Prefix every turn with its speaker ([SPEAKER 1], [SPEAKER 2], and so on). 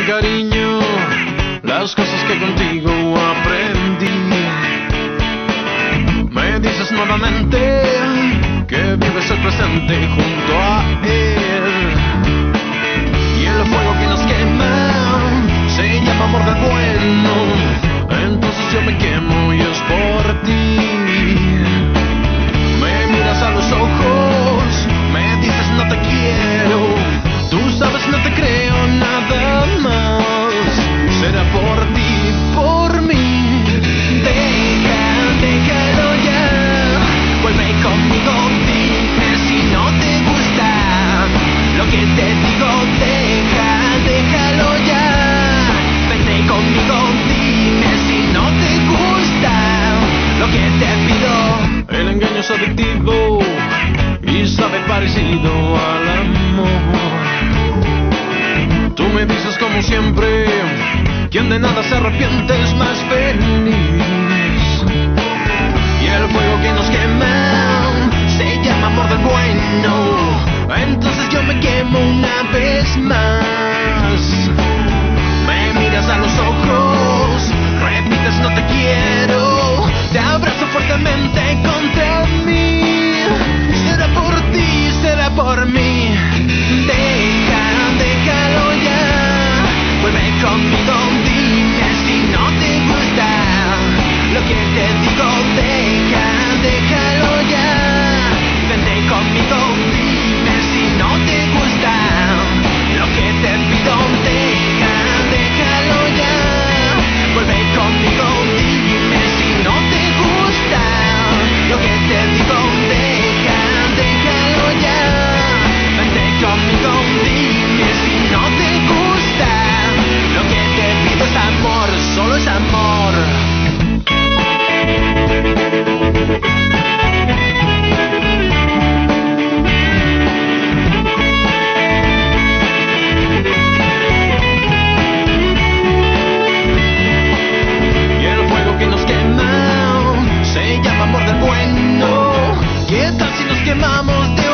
[SPEAKER 1] cariño las cosas que contigo aprendí. Me dices nuevamente que vives el presente junto a él, y el fuego que nos quema se llama amor del bueno. Entonces yo me quemo y es por ti. Me miras a los ojos, me dices no te quiero. Tú sabes no te creo nada más. Será por ti, por mí. Déjalo ya. Vuelve conmigo, dime si no te gusta lo que te digo. Déjalo ya. Vente conmigo, dime si no te gusta lo que te pido. El engaño es adictivo y sabe parecido al amor. Tú me dices como siempre, quien de nada se arrepiente es más feliz. Y el fuego que nos quema se llama amor del bueno. Entonces yo me quemo una vez más. Me miras a los ojos, repites no te quiero. Te abrazo fuertemente contra mí. Será por ti, será por mí. Déjalo ya. Vuelve conmigo, dime si no te gusta lo que te digo. Déjalo ya. Vente conmigo, dime si no te gusta lo que te pido. Déjalo ya. Vuelve conmigo, dime si no te gusta lo que te digo. Déjalo ya. Vente conmigo, dime si no te gusta lo que te pido. Es amor, solo es amor. Y el fuego que nos quema se llama amor del bueno. ¿Qué tal si nos quemamos de